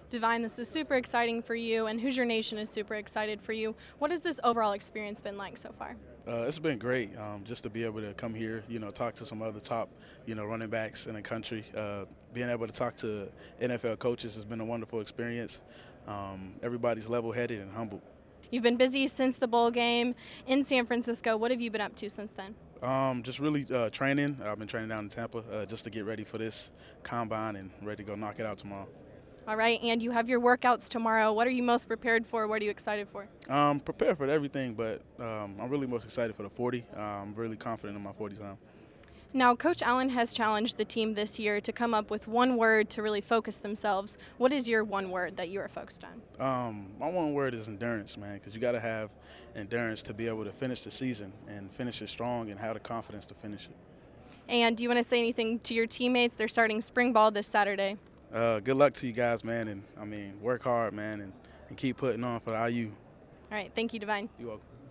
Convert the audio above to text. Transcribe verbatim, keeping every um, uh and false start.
Devine, this is super exciting for you, and Hoosier Nation is super excited for you. What has this overall experience been like so far? Uh, it's been great um, just to be able to come here, you know, talk to some other top, you know, running backs in the country. Uh, being able to talk to N F L coaches has been a wonderful experience. Um, everybody's level-headed and humble. You've been busy since the bowl game in San Francisco. What have you been up to since then? Um, just really uh, training. I've been training down in Tampa uh, just to get ready for this combine and ready to go knock it out tomorrow. All right, and you have your workouts tomorrow. What are you most prepared for? What are you excited for? Um, prepared for everything, but um, I'm really most excited for the forty. Uh, I'm really confident in my forty time. Now, Coach Allen has challenged the team this year to come up with one word to really focus themselves. What is your one word that you are focused on? Um, my one word is endurance, man, because you got to have endurance to be able to finish the season and finish it strong and have the confidence to finish it. And do you want to say anything to your teammates? They're starting spring ball this Saturday. Uh, good luck to you guys, man, and I mean, work hard, man, and, and keep putting on for the I U. All right, thank you, Devine. You're welcome.